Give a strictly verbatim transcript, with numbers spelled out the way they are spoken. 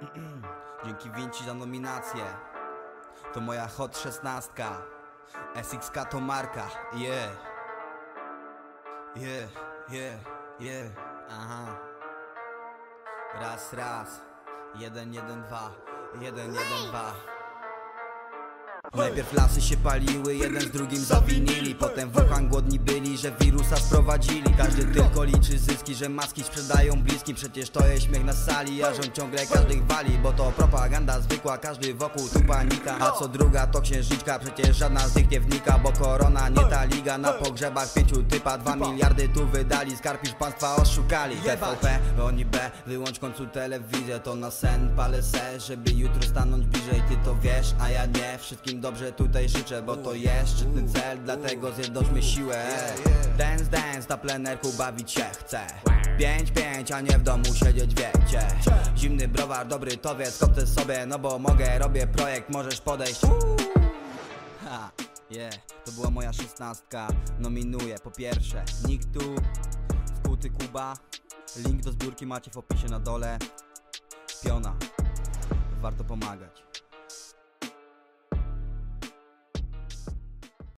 Dzięki Vinci za nominację. To moja hot szesnastka. S X K to marka. Yeah. Yeah, yeah, yeah. Aha. Raz, raz. Jeden, jeden, dwa. Jeden, jeden, dwa. Najpierw lasy się paliły, jeden z drugim zawinili. Potem w Wuhan głodni byli, że wirusa sprowadzili. Każdy tylko liczy zyski, że maski sprzedają bliskim. Przecież to jest śmiech na sali, a rząd ciągle każdych wali. Bo to propaganda zwykła, każdy wokół tu panika. A co druga to księżniczka, przecież żadna z nich nie wnika. Bo korona nie ta liga, na pogrzebach pięciu typa dwa miliardy tu wydali, skarb już państwa oszukali. T V P, oni B, wyłącz w końcu telewizję. To na sen, palę se, żeby jutro stanąć bliżej. Ty to wiesz, a ja nie, wszystkim dobrze tutaj życzę, bo to jest szczytny cel, dlatego zjednoczmy siłę. Dance, dance, na plenerku bawić się chcę. Pięć, pięć, a nie w domu siedzieć, wiecie. Zimny browar, dobry towiec, kopcę sobie, no bo mogę, robię projekt, możesz podejść. Ha, yeah, to była moja szesnastka. Nominuję po pierwsze nikt tu, Skuty Kuba. Link do zbiórki macie w opisie na dole. Piona, warto pomagać.